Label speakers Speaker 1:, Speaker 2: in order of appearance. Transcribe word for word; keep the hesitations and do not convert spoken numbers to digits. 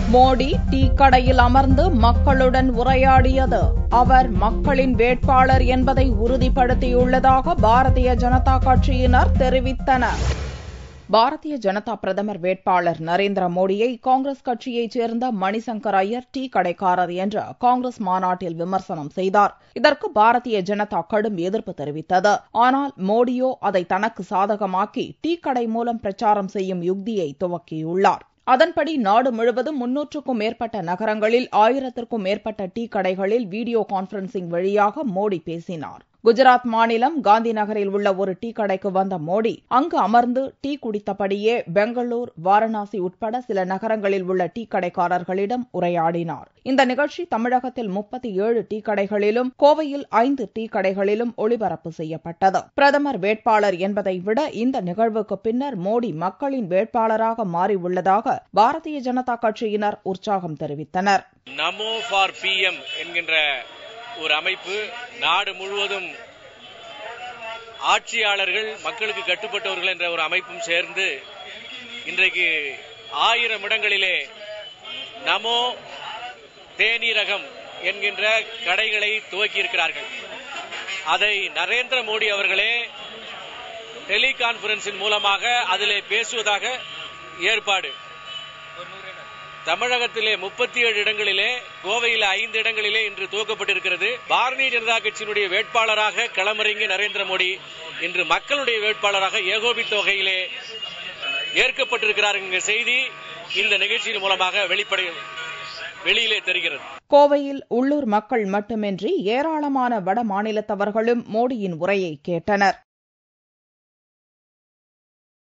Speaker 1: Modi tea கடையில் அமர்ந்து மக்களுடன் உரையாடியது அவர் மக்களின் வேட்பாளர் என்பதை உறுதிப்படுத்தியுள்ளதாக பாரதிய ஜனதா கட்சியினர் தெரிவித்தனர். பாரதிய ஜனதா பிரதமர் வேட்பாளர் நரேந்திர மோடியை காங்கிரஸ் கட்சியைச் சேர்ந்த மணிசங்கர் ஐயர் டீ கடைக்காரர் என்று காங்கிரஸ் மாநாட்டில் விமர்சனம் செய்தார். இதற்கு பாரதிய ஜனதா கடும் எதிர்ப்பு தெரிவித்தது. ஆனால் மோடியோ அதை தனக்கு சாதகமாக்கி டீ கடை மூலம் பிரச்சாரம் செய்யும் யுக்தியை துவக்கியுள்ளார். அதன்படி நாடு முழுவதும் முன்னூற்றுக்கும் மேற்பட்ட நகரங்களில் ஆயிரத்திற்கும் மேற்பட்ட டீ கடைகளில் வீடியோ கான்பரன்சிங் வழியாக மோடி பேசினார். குஜராத் மாநிலம் காந்தி நகரில் உள்ள ஒரு டீ கடைக்கு வந்த மோடி அங்கு அமர்ந்து டீ குடித்தபடியே பெங்களூர், வாரணாசி உட்பட சில நகரங்களில் உள்ள டீ கடைக்காரர்களிடம் உரையாடினார். இந்த நிகழ்ச்சி தமிழகத்தில் முப்பத்தி ஏழு டீ கடைகளிலும், கோவையில் ஐந்து டீ கடைகளிலும் ஒளிபரப்பு செய்யப்பட்டது. பிரதமர் வேட்பாளர் என்பதை விட இந்த நிகழ்வுக்கு பின்னர் மோடி மக்களின் வேட்பாளராக மாறியுள்ளதாக பாரதிய ஜனதா கட்சியினர் உற்சாகம் தெரிவித்தனர்.
Speaker 2: நமோ ஃபார் பிஎம் என்கின்ற ஒரு அமைப்பு நாடு முழுவதும் ஆட்சியாளர்கள் மக்களுக்கு கட்டுப்பட்டவர்கள் என்ற ஒரு அமைப்பும் சேர்ந்து இன்றைக்கு ஆயிரம் இடங்களிலே நமோ தேநீரகம் என்கின்ற கடைகளை துவக்கியிருக்கிறார்கள். அதை நரேந்திர மோடி அவர்களே டெலிகான்பரன்சின் மூலமாக அதிலே பேசுவதாக ஏற்பாடு. தமிழகத்திலே முப்பத்தி ஏழு இடங்களிலே, கோவையில் ஐந்து இடங்களிலே இன்று துவக்கப்பட்டிருக்கிறது. பாரதிய ஜனதா கட்சியினுடைய வேட்பாளராக களமிறங்கிய நரேந்திர மோடி இன்று மக்களுடைய வேட்பாளராக ஏகோபித்த வகையிலே ஏற்கப்பட்டிருக்கிறார் என்கிற செய்தி இந்த நிகழ்ச்சியின் மூலமாக வெளிப்படை வெளியிலே தெரிகிறது.
Speaker 1: கோவையில் உள்ளூர் மக்கள் மட்டுமின்றி ஏராளமான வட மாநிலத்தவர்களும் மோடியின் உரையை கேட்டனர்.